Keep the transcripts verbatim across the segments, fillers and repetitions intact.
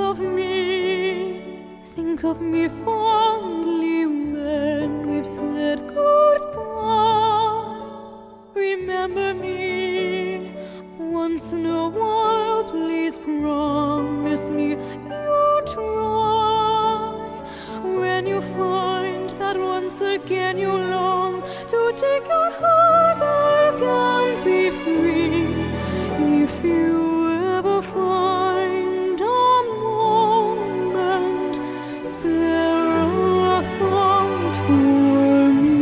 of me, think of me fondly when we've said goodbye. Remember me once in a while, please promise me you'll try. When you find that once again you long to take your heart back and be free, if you ever find a moment, spare a thought for me.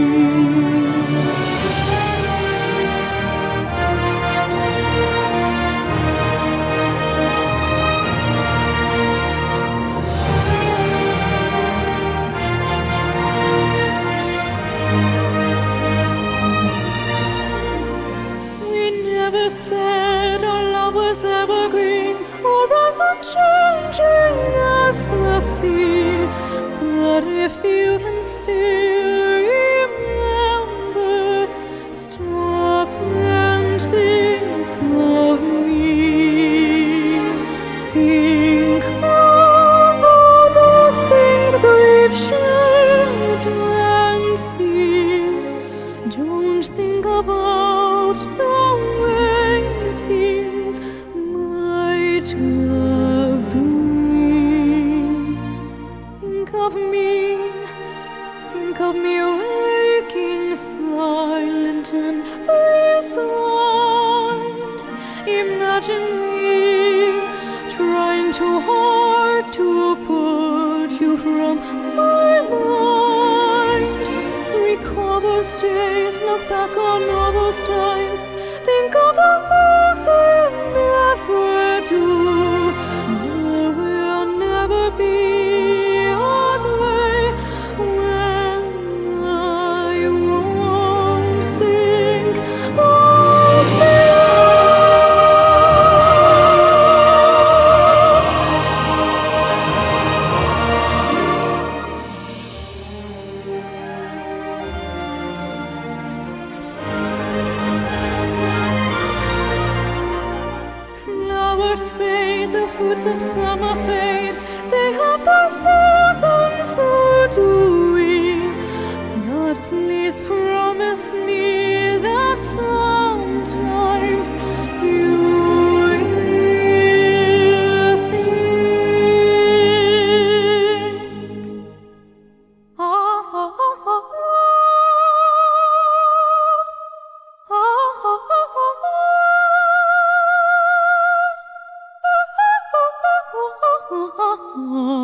Never said our love was evergreen or as unchanging as the sea, but if you can still remember, stop and think of me. Think of all the things we've shared and seen. Don't think about the have been. Think of me, think of me waking silent and resigned. Imagine me trying too hard to put you from my mind. Recall those days, look back on all those times. Think of the things we never do. There will never be a day when I won't think of you. Flowers fade, the fruits of summer fade, they have their seasons, so do we. But please promise me that sometimes you will think. Ah, ah, ah, ah, ah, ah, ah, ah.